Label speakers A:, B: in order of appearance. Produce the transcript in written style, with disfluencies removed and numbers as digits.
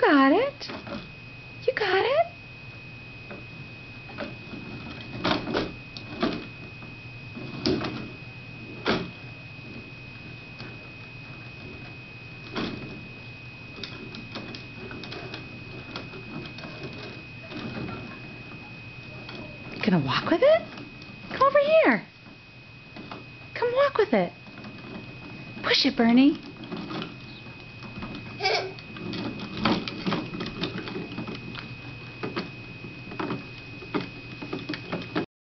A: got it. You got it. You gonna walk with it? Come over here. Come walk with it. Push it, Bernie.